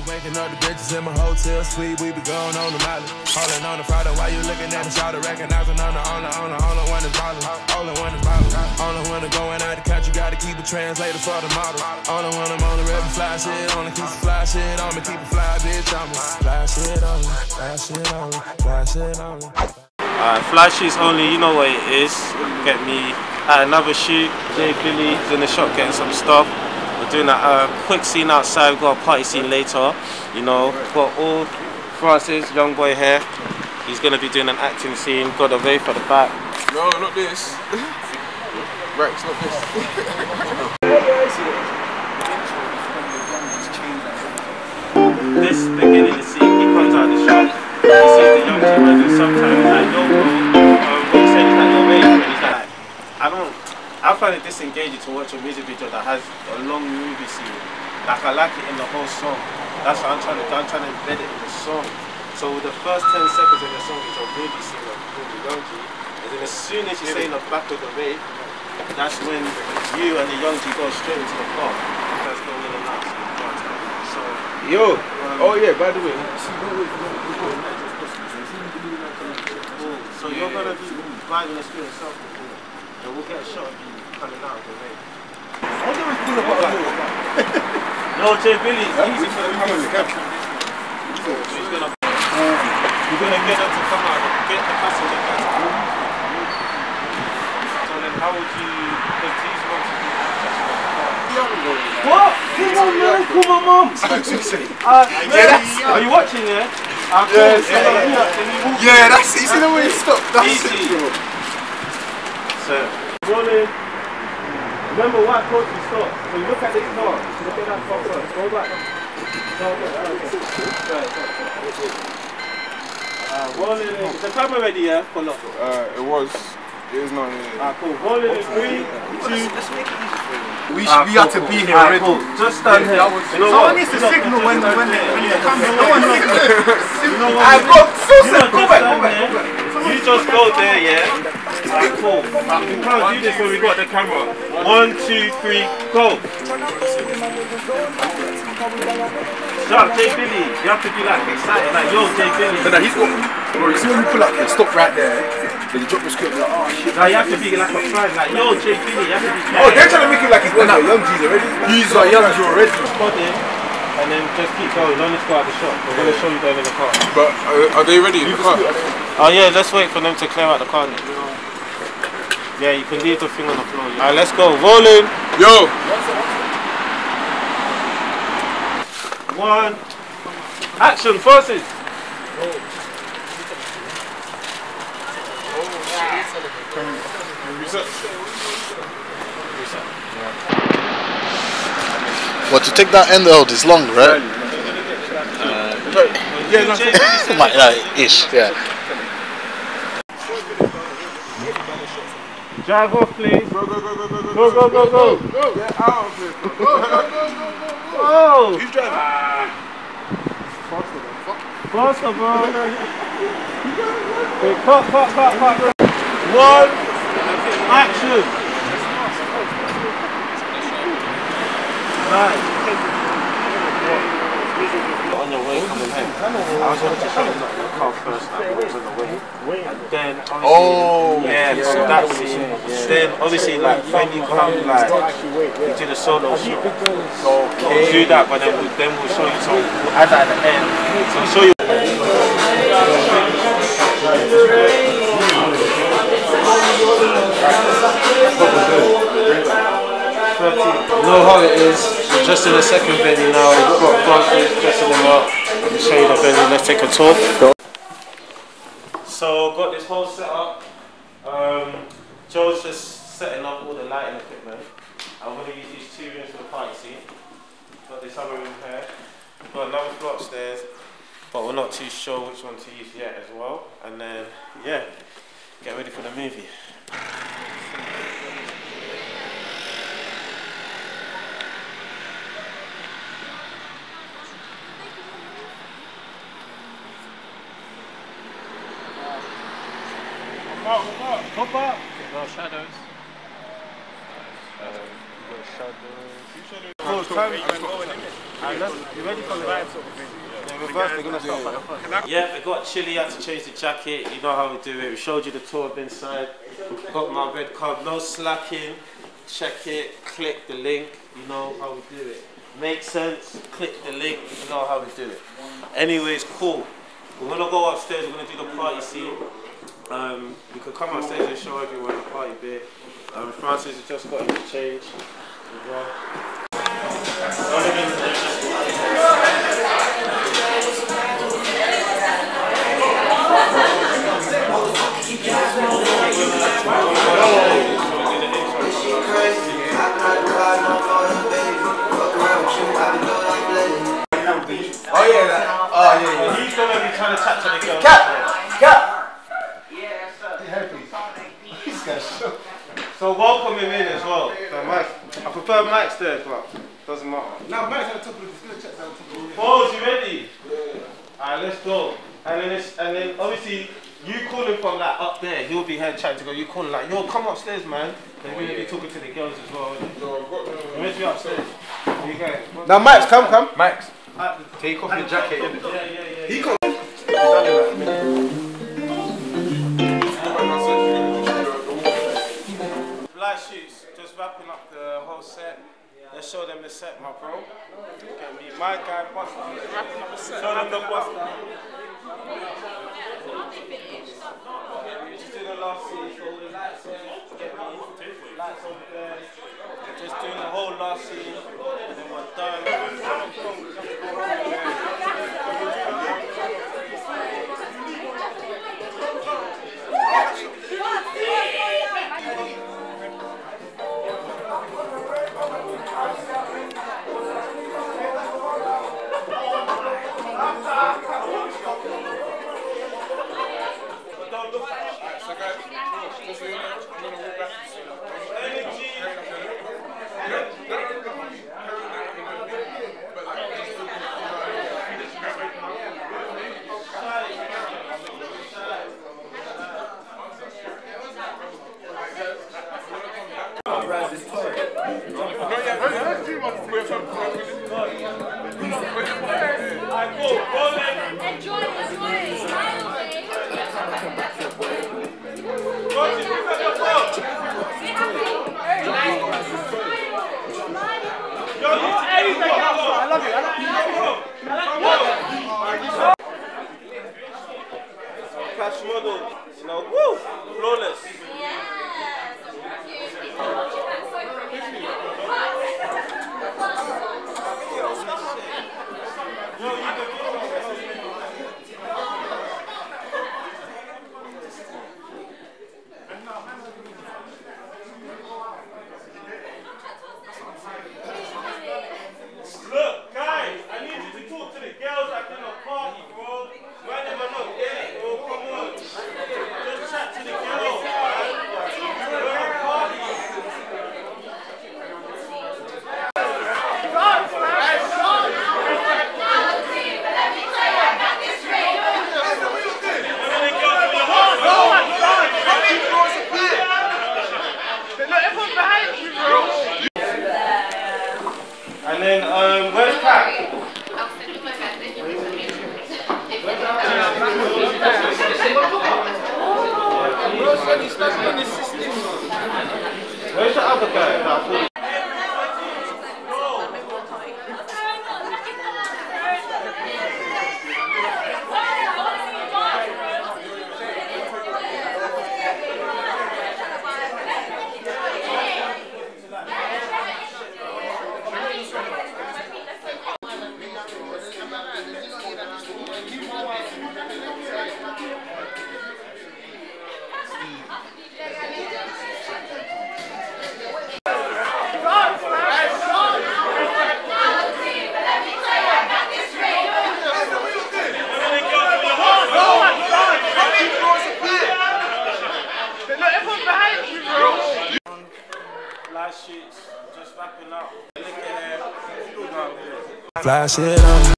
Waking up the bitches in my hotel suite, we be going on the Molly. Holding on the Friday while you looking at the shot, recognizing on the only one is ballin'. Only one is ballin'. Only one is going out the country, gotta keep a translator for the model. Only one I'm on the river, fly shit, only keep the fly shit on me, keep a fly bitch on me. Fly shit on me, fly shit on me, fly shit on me. Fly shoots only, you know what it is. Get me at another shoot. Jay Billy's in the shop getting some stuff. We're doing a quick scene outside. We've got a party scene later. You know, got all Francis, young boy here. He's gonna be doing an acting scene. Got a Wraith at the back. No, not this. Rex, not this. This beginning of the scene, he comes out of the shop. He sees the young team and sometimes like, yo bro, what you saying is that you're Wraith, and he's like, I find it disengaging to watch a music video that has a long movie scene. Like I like it in the whole song. That's what I'm trying to do. I'm trying to embed it in the song. So with the first 10 seconds of the song is a movie scene of Young G. And then as soon as you say in the back of the Wraith, that's when you and the Young G go straight into the car. That's going in and out. So Yo! Oh yeah, by the way. So you're gonna be riding the screen yourself, and we'll get a shot of you coming out of the Wraith. No, Jay Billy, it's easy for the camera. So he's gonna, we're gonna get them to come out, get the passenger back. So then how would you, because these ones what? Come on man, call my mum! Are you watching, yeah? Yeah, that's easy the way you stop. That's easy. So, rolling. Remember what coach you stop. So you look at this car. Look at that car first. Go back. Rolling. Is the camera ready, yeah? For lock? It was. It is not here. Cool. Rolling in 3, 2. Let's make it easy for you. We had to be here already. Cool. Just stand here. Someone needs to signal when the camera. No one needs to. Go back. You just go there, yeah? Cool. We can't do this when we got the camera. 1, 2, 3, go. Shut up, Jay Billy. You have to be like excited, like yo, Jay Billy. But he's got. Bro, you see when you pull up here, stop right there. Then you drop the script, like, oh shit. Now you have to be like a fan, like yo, Jay Billy. You have to be. Oh, they're trying to make it like he's one of Young G's already. He's like Young G already. Spot him, and then just keep going. Don't just go out the shop. We're gonna show you them in the car. But are they ready in the car? Oh yeah, let's wait for them to clear out the car. Yeah, you can leave the thing on the floor. Yeah. Alright, let's go. Rolling. Yo. 1. Action. Forces. Well, to take that end out is long, right? Yeah, like ish, yeah. Drive off, please. Go, go, go, go, go, Go, go, go, go. go. Get out of here. Go, go, go, go, go. Oh! Who's driving? Faster, bro. Wait, cut. 1. Action. Nice. On your way coming home, I was going to show you the car first, like it was on the way. And then obviously, so that's it. Then obviously, like when you come like into the solo shoot, we'll do that, but then we'll show you. So we'll add that at the end. So I'll show you. You know how it is. Just in the second venue now, we've got Francis dressing them up. I'll show you the venue, let's take a tour. So, got this whole setup. Joe's just setting up all the lighting equipment. I'm going to use these 2 rooms for the party scene. Got this other room here. Got another floor upstairs, but we're not too sure which one to use yet as well. And then, yeah, get ready for the movie. Hop up! No shadows. Shadows. You ready for the vibe sort of thing? Yeah, we got chilly, had to change the jacket, you know how we do it. We showed you the tour of inside. Got my red card, no slacking. Check it, click the link, you know how we do it. Makes sense, click the link, you know how we do it. Anyways, cool. We're gonna go upstairs, we're gonna do the party scene. We could come upstairs and show everyone the party bit. Francis has just got him to change as well. Oh yeah, that. Oh yeah. He's gonna be trying to chat to the girl. Cap. So welcome him in as well. So Mike, I prefer Mike's there, but doesn't matter. No, Mike's at the top of the check down the top of the Pose, you ready? Yeah. Alright, let's go. And then obviously you call him from like up there. He'll be here chatting to go. You call him like, yo, come upstairs, man. Then we're gonna be talking to the girls as well. Where's you upstairs? Where you going? Now, Max, come. Max, take off your jacket. Yeah. He can't. Fly shoots, just wrapping up the whole set. Let's show them the set, my bro. Get me, my guy, Buster. Wrapping up the set. Show them the Buster. Just do the last scene, show all the lights in. Get me, lights over there. Just doing the whole last scene, and then we're done. Cash model, you know, woo, flawless. Look, guys, I need you to talk to the girls like in a party, bro. Why never not get it, bro? Come on. Just chat to the girls, man. We're in a party. And then, where's Pat? Where's the other guy? Last shoots, just wrapping up. Fly shit on.